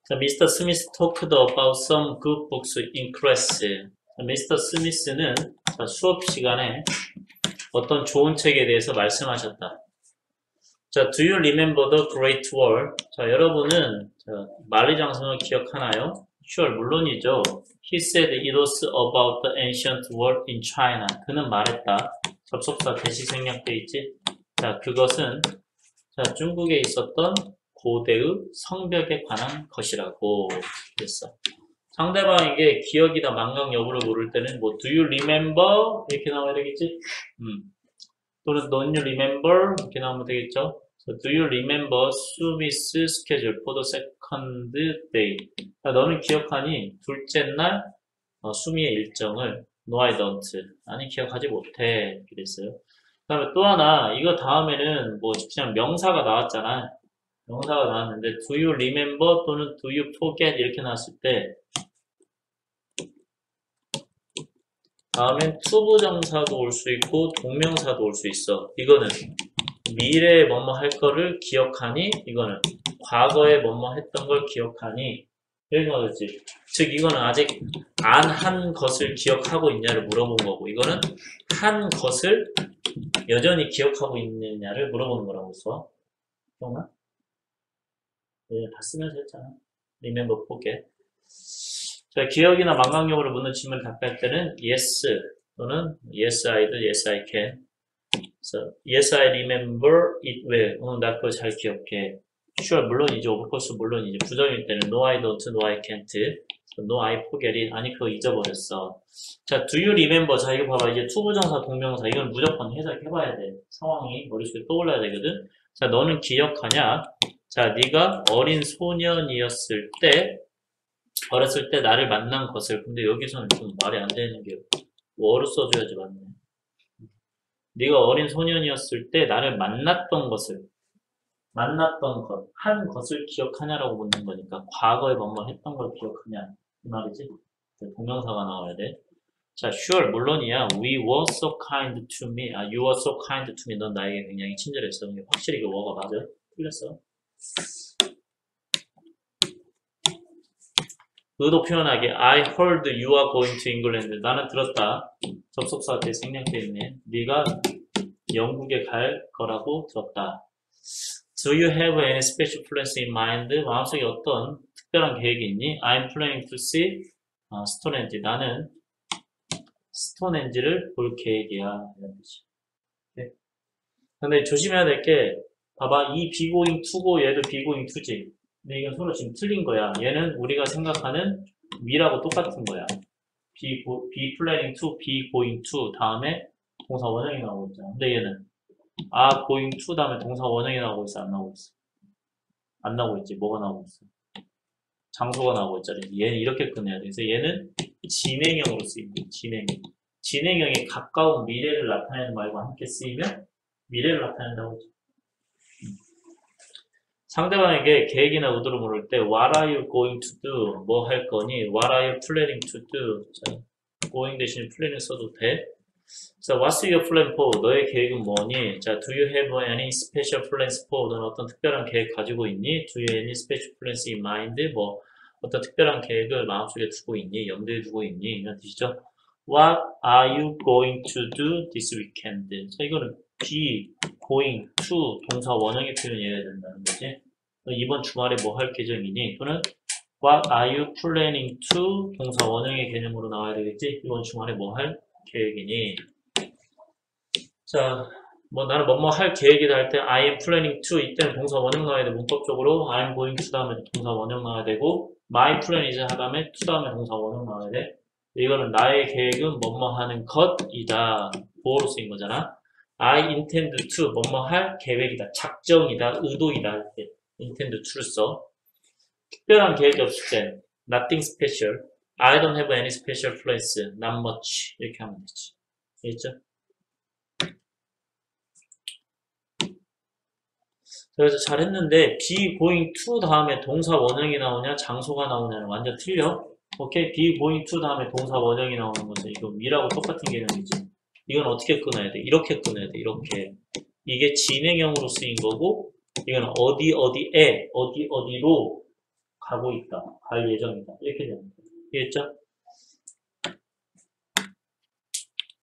자, Mr. Smith talked about some good books in class. 자, Mr. Smith는 자, 수업 시간에 어떤 좋은 책에 대해서 말씀하셨다. 자, do you remember the Great Wall? 자, 여러분은 만리장성을 기억하나요? Sure, 물론이죠. He said it was about the ancient world in China. 그는 말했다. 접속사 대시 생략돼 있지? 자, 그것은 자, 중국에 있었던 고대의 성벽에 관한 것이라고 그랬어. 상대방에게 기억이나 망각 여부를 물을 때는 뭐 do you remember? 이렇게 나와야 되겠지? 또는 don't you remember? 이렇게 나오면 되겠죠? So, do you remember Smith's schedule for the second day? 자, 너는 기억하니? 둘째 날 수미의 일정을 No, I don't. 아니, 기억하지 못해. 이렇게 됐어요. 그 다음에 또 하나, 이거 다음에는 뭐 그냥 명사가 나왔잖아. 명사가 나왔는데 do you remember 또는 do you forget 이렇게 나왔을 때 다음엔 투부정사도 올 수 있고 동명사도 올 수 있어. 이거는 미래에 뭐뭐 할 거를 기억하니? 이거는 과거에 뭐뭐 했던 걸 기억하니? 이렇게 말했지. 즉 이거는 아직 안 한 것을 기억하고 있냐를 물어본 거고 이거는 한 것을 여전히 기억하고 있느냐를 물어보는 거라고 써. 기억나? 네, 다 쓰면서 했잖아. remember, forget. 자, 기억이나 망각 여부를 묻는 질문을 답할 때는 yes 또는 yes I do, yes I can. So, yes I remember it well. 나 그거 잘 기억해. Sure, 물론이죠. Of course, 물론이죠. 부정일 때는 no I don't, no I can't. So, no I forget it. 아니 그거 잊어버렸어. 자, do you remember? 자, 이거 봐봐. 이제 투부정사, 동명사 이건 무조건 해석해봐야 돼. 상황이 머릿속에 떠올라야 되거든. 자, 너는 기억하냐? 자, 네가 어린 소년이었을 때 어렸을 때 나를 만난 것을 근데 여기서는 좀 말이 안 되는 게 뭐를 써줘야지 맞네. 네가 어린 소년이었을 때 나를 만났던 것을 만났던 것, 한 것을 기억하냐라고 묻는 거니까 과거에 뭐뭐 했던 걸 기억하냐 이 말이지. 동명사가 나와야 돼. 자, sure 물론이야. We were so kind to me. 아, you were so kind to me. 넌 나에게 굉장히 친절했어. 확실히 그 w어가 맞아. 틀렸어. 의도 표현하기 I heard you are going to England. 나는 들었다. 접속사 앞에 생략되어 있네. 네가 영국에 갈 거라고 들었다. Do you have any special plans in mind? 마음속에 어떤 특별한 계획이 있니? I'm planning to see 스톤헨지. 나는 스톤헨지를 볼 계획이야. 이런 뜻이. 네. 근데 조심해야 될 게 봐봐. 이 be going to고 얘도 be going to지. 근데 이건 서로 지금 틀린 거야. 얘는 우리가 생각하는 we라고 똑같은 거야. be planning to, be going to 다음에 동사 원형이 나오고 있잖아. 근데 얘는 are going to 다음에 동사 원형이 나오고 있어? 안 나오고 있어? 안 나오고 있지. 뭐가 나오고 있어? 장소가 나오고 있잖아. 얘는 이렇게 끝내야 돼. 그래서 얘는 진행형으로 쓰입니다. 진행형에 가까운 미래를 나타내는 말과 함께 쓰이면 미래를 나타낸다고 하죠. 상대방에게 계획이나 의도를 물을 때 What are you going to do? 뭐 할 거니? What are you planning to do? 자, going 대신 planning 써도 돼. So what's your plan for? 너의 계획은 뭐니? 자, do you have any special plans for? 너는 어떤 특별한 계획 가지고 있니? Do you have any special plans in mind? 뭐 어떤 특별한 계획을 마음속에 두고 있니? 염두에 두고 있니? 이런 뜻이죠. What are you going to do this weekend? 자, 이거는 be going to 동사 원형의 표현이어야 된다는 거지. 이번 주말에 뭐 할 계획이니? 또는 What are you planning to? 동사 원형의 개념으로 나와야 되겠지? 이번 주말에 뭐 할 계획이니? 자, 뭐 나는 뭐뭐 할 계획이다 할 때 I am planning to 이때는 동사 원형 나와야 돼. 문법적으로 I am going to 다음에 동사 원형 나와야 되고 my plan is 다음에 to 다음에 동사 원형 나와야 돼. 이거는 나의 계획은 뭐뭐 하는 것이다. 보어로 쓰인 거잖아. I intend to 뭐뭐 할 계획이다. 작정이다. 의도이다 할 때 intend to를 써. 특별한 계획이 없을 때 nothing special. I don't have any special plans. Not much. 이렇게 하면 되지. 알겠죠? 그래서 잘했는데 be going to 다음에 동사 원형이 나오냐 장소가 나오냐는 완전 틀려. 오케이? be going to 다음에 동사 원형이 나오는 것은 이거 위라고 똑같은 개념이지. 이건 어떻게 끊어야 돼? 이렇게 끊어야 돼. 이렇게. 이게 진행형으로 쓰인 거고 이건 어디 어디에 어디 어디로 가고 있다, 갈 예정이다 이렇게 되는 거예요. 이해했죠?